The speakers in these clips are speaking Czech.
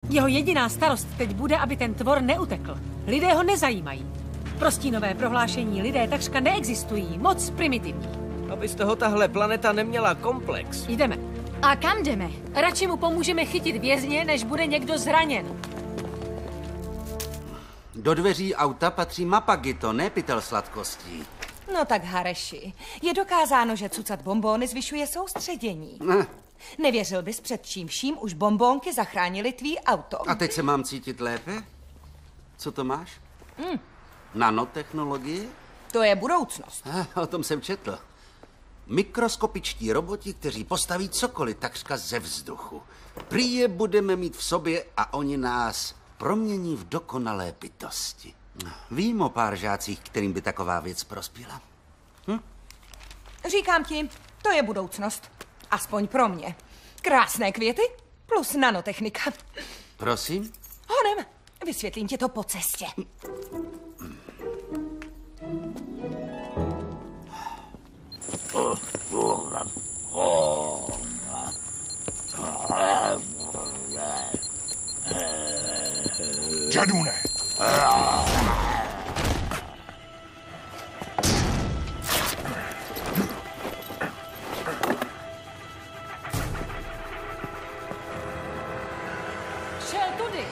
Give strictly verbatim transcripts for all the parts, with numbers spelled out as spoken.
Jeho jediná starost teď bude, aby ten tvor neutekl. Lidé ho nezajímají. Prostínové prohlášení lidé takřka neexistují, moc primitivní. Aby z toho tahle planeta neměla komplex. Jdeme. A kam jdeme? Radši mu pomůžeme chytit vězně, než bude někdo zraněn. Do dveří auta patří mapa Gito, ne pytel sladkostí. No tak, Hareši, je dokázáno, že cucat bonbóny zvyšuje soustředění. Ne. Nevěřil bys, před čím vším už bonbónky zachránili tvý auto. A teď se mám cítit lépe? Co to máš? Mm. Nanotechnologie? To je budoucnost. Ah, o tom jsem četl. Mikroskopičtí roboti, kteří postaví cokoliv takřka ze vzduchu. Prý je budeme mít v sobě a oni nás promění v dokonalé bytosti. Vím o pár žácích, kterým by taková věc prospěla. Hm? Říkám ti, to je budoucnost. Aspoň pro mě. Krásné květy plus nanotechnika. Prosím? Honem, vysvětlím ti to po cestě. Jadune! Šel tudy.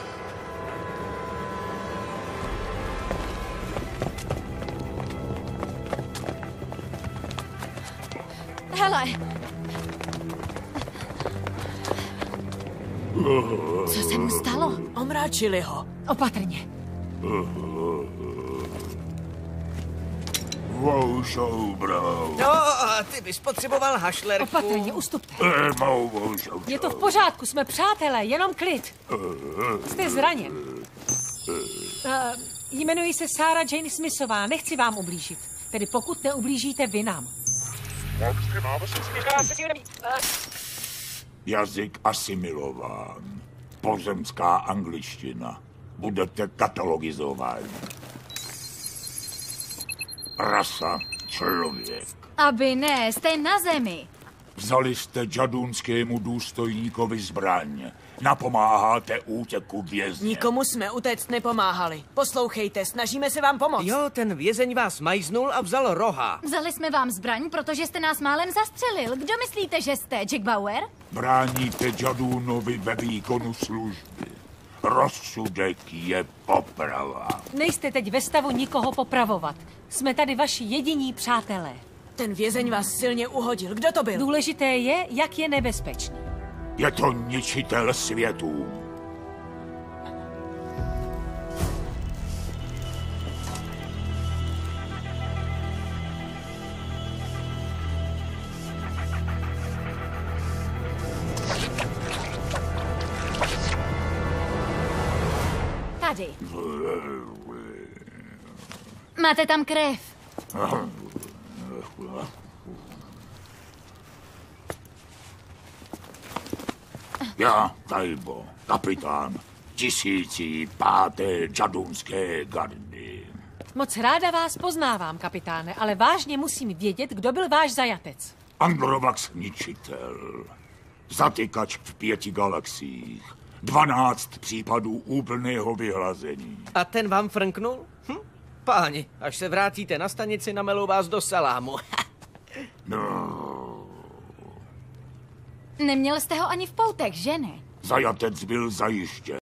Hele. Co se mu stalo? Omráčili ho. Opatrně. Voušou, bro. No, a ty bys potřeboval hašlerku. Opatrně, ustupte. Eh, mou voušou. Je to v pořádku, jsme přátelé, jenom klid. Jste zraněn. Uh, jmenuji se Sarah Jane Smithová, nechci vám ublížit. Tedy pokud neublížíte vy nám. Jazyk asimilován. Pozemská angličtina. Budete katalogizováni. Rasa člověk. Aby ne, jste na zemi. Vzali jste jadunskému důstojníkovi zbraň. Napomáháte útěku vězně. Nikomu jsme utéct nepomáhali. Poslouchejte, snažíme se vám pomoct. Jo, ten vězeň vás majznul a vzal roha. Vzali jsme vám zbraň, protože jste nás málem zastřelil. Kdo myslíte, že jste? Jack Bauer? Bráníte Jadunovi ve výkonu služby. Rozsudek je poprava. Nejste teď ve stavu nikoho popravovat. Jsme tady vaši jediní přátelé. Ten vězeň vás silně uhodil. Kdo to byl? Důležité je, jak je nebezpečný. Je to ničitel světů. Tady. Máte tam krev. Já, Tajbo, kapitán tisící páté jadunské gardy. Moc ráda vás poznávám, kapitáne, ale vážně musím vědět, kdo byl váš zajatec. Androvax ničitel. Zatykač v pěti galaxiích. Dvanáct případů úplného vyhlazení. A ten vám frnknul? Hm? Páni, až se vrátíte na stanici, namelou vás do salámu. No. Neměl jste ho ani v poutech, že ne? Zajatec byl zajištěn.